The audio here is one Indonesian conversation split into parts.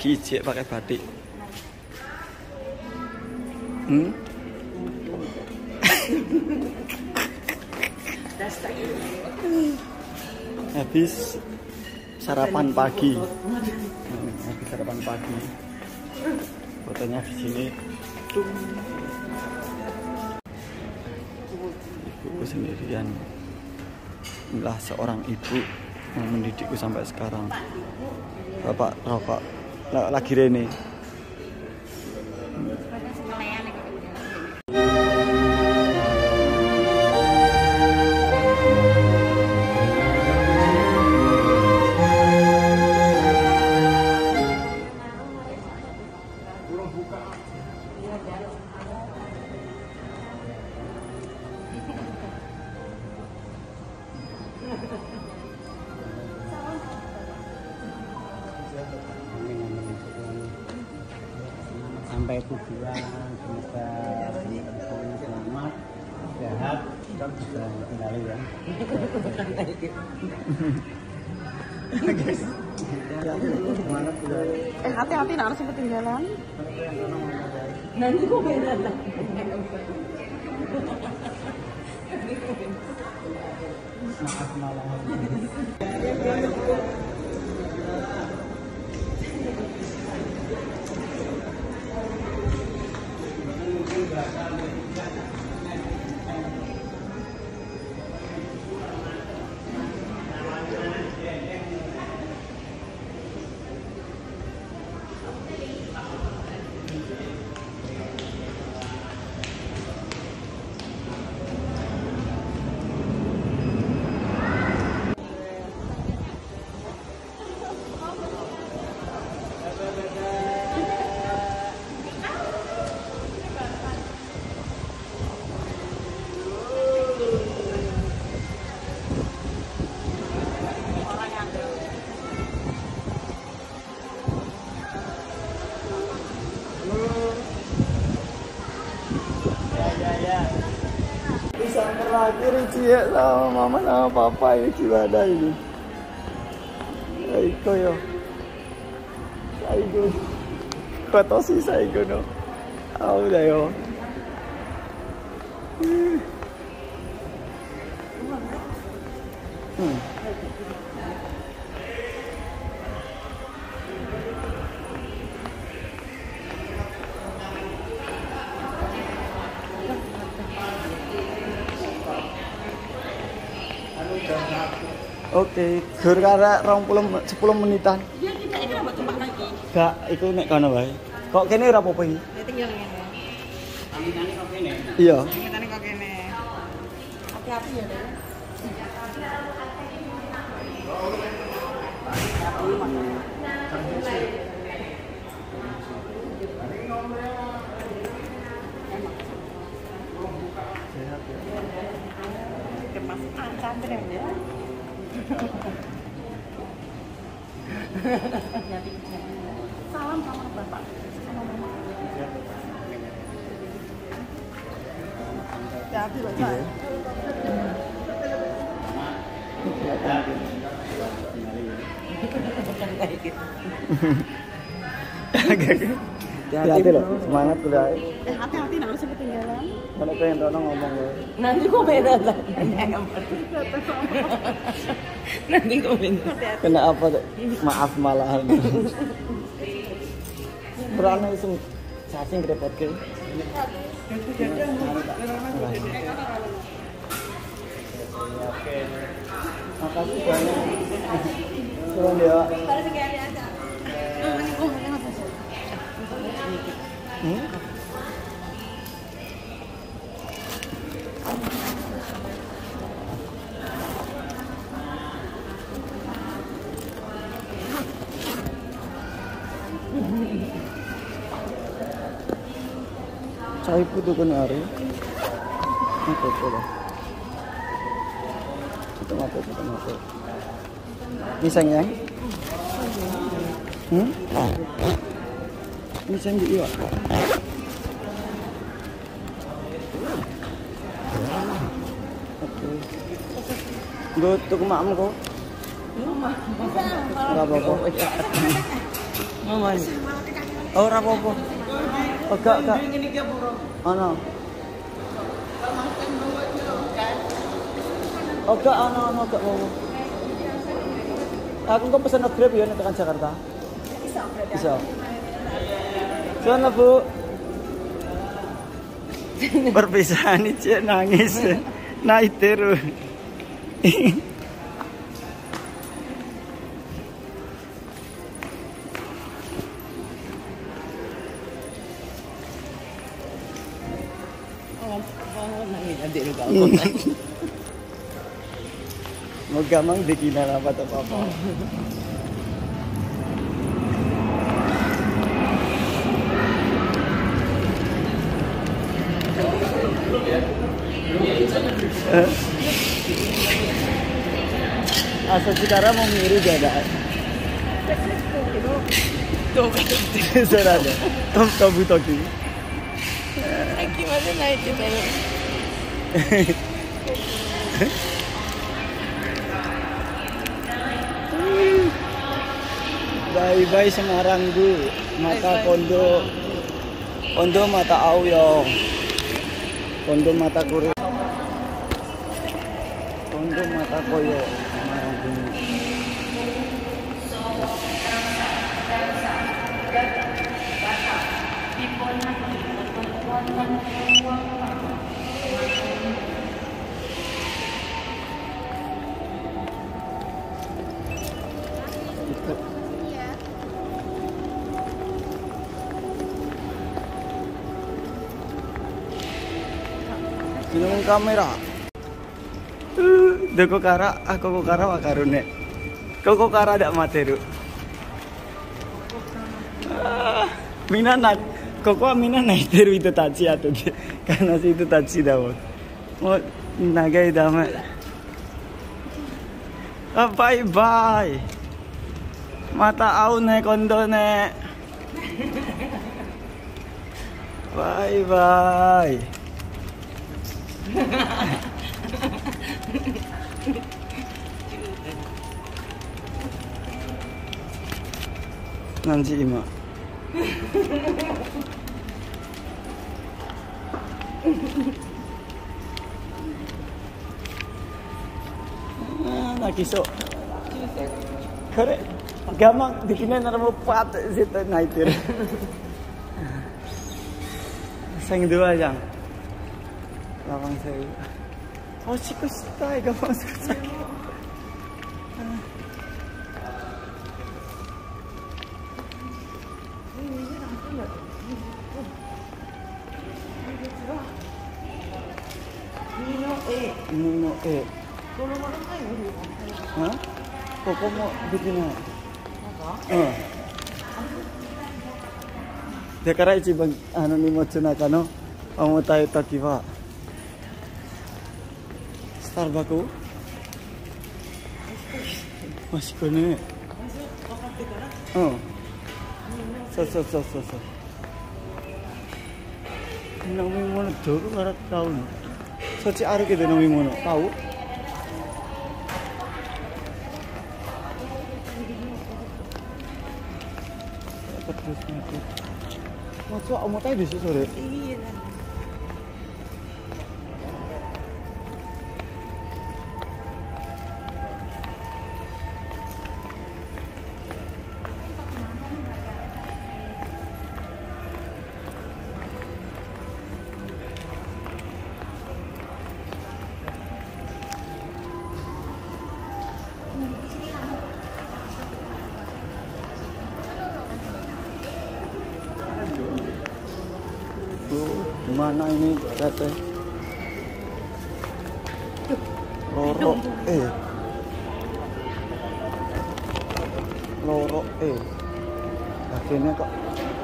Kijek pakai batik. Habis sarapan pagi. Habis sarapan pagi. Fotonya di sini. Ibuku sendirian. Inilah seorang ibu yang mendidikku sampai sekarang. Bapak rokok lagi Rene. Sampai tujuan, semoga selamat, sehat, bisa kembali ya. Hati-hati nak harus ketinggalan. Nanti kok beda lah. Maaf malam. Bisa terakhir Cie sama mama sama papa ini gimana ini? Aiko yo. Aiko. Kotosi saiko no. Au dah yo. Oke, gur karek 10 menitan. Iya, tidak ini buat tempat lagi. Gak, iku nek kono wae. Kok kene ora apa-apa iki? Ya tinggal ngene. Pamitannya kok kene. Iya. Ngene kok kene. Hati-hati ya, Dek. Kemas candrem ya. Salam sama bapak sama mama. Hati-hati Pak. Hati-hati loh, semangat udah. Hati-hati nak usah ketinggalan. Kalau pengen Rono ngomong loh. Nanti kok beda lah. Nanti kok beda. Kena apa tuh? Maaf malahan. Berani langsung cacing repot ke. Oke. Makasih banyak. Turun ya. Cai putu kan hari. Apa lah? Kita makan. Pisang ya? Pisang di iya. Gue tuh ke makmu kok. Enggak apa-apa. Mama. Oh, ora apa-apa. Oh, gak. Ana. Oh, gak ana gak mau. Aku kok pesen Grab ya nek tekan Jakarta. Bisa. Sana, Bu. Perpisahan iki nangis. Naik terus. Moga mang bikinan apa-apa. Asal Citara mau ngiri gadaan. Tuh, serada. Tom butoki. Gimana naik kita? Bye-bye Semarang Bu. Mata kondo mata auyong. Kondo mata kuri. Kondo mata koyo. Semarang Bu. Sinong kamera. Deko kara, aku kara wakarune. Koko kara dak materu. Minanak. Koko minana iteru itu tachi atau karena itu tachi dawo. Mau nagai dama. Bye bye. Mata au ne kondo ne. Bye bye. Nanti ima. Nakiso. Kare, gamang bikinnya naramu pat situ naitir. Sang dua jang. Lawang saya. Oh, chiku shitai gamang sakit. Nino E. Hah? Koko mau bikin apa? Dekara ichiban nimochu naka no omotai toki wa Starbucks? Masuk ne. So. Nomimono dogo kara tau no. Sochi aru kedo nomimono tau? Maksud omotai desu sore. Iya. Gimana ini katanya? Loro akhirnya kok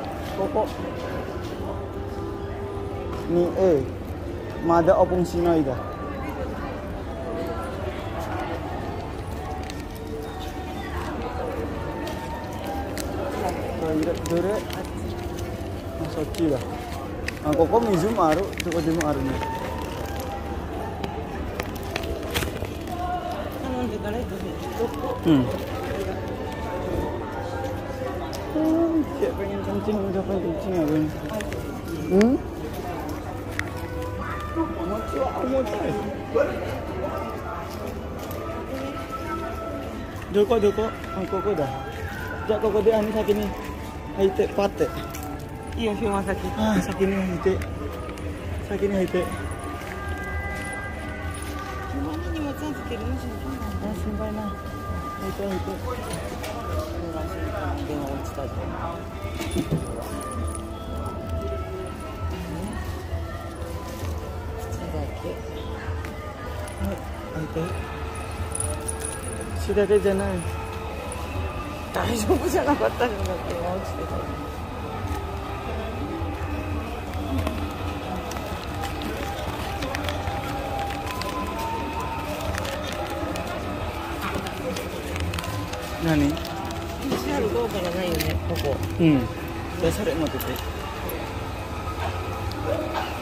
ni mada opung sinai dah. Dore masuk lah. Aku kok mizum aru, cukup jemu arunya. Cek pengen kencing, udah pengen kencing ya bang. Hmm? Doko, koko dah. Jak koko dia ani sakit ni. Haite pate. Iya sih rumah sakit. Sakit ni haite. Sakit ni haite. Gimana nih macam sekiranya simpan? Simpan lah. Haite. Dia mau cerita. Sudah ke jalan. 大丈夫じゃなかったんだって落ちてた。 何 PCR どうからないよね、ここ。 うん。じゃあそれ持ってて。